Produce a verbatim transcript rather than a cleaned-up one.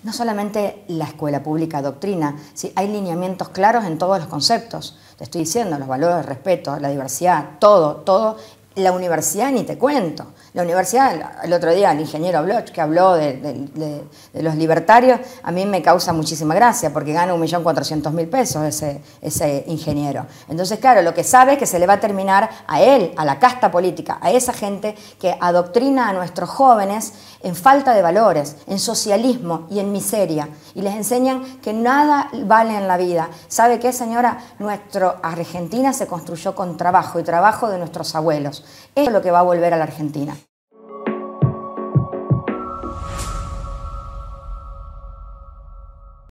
No solamente la escuela pública adoctrina, ¿sí? Hay lineamientos claros en todos los conceptos. Te estoy diciendo, los valores, el respeto, la diversidad, todo, todo. La universidad ni te cuento. La universidad, el otro día el ingeniero Bloch que habló de, de, de, de los libertarios, a mí me causa muchísima gracia porque gana un millón cuatrocientos mil pesos ese, ese ingeniero. Entonces, claro, lo que sabe es que se le va a terminar a él, a la casta política, a esa gente que adoctrina a nuestros jóvenes en falta de valores, en socialismo y en miseria. Y les enseñan que nada vale en la vida. ¿Sabe qué, señora? Nuestra Argentina se construyó con trabajo y trabajo de nuestros abuelos. Eso es lo que va a volver a la Argentina.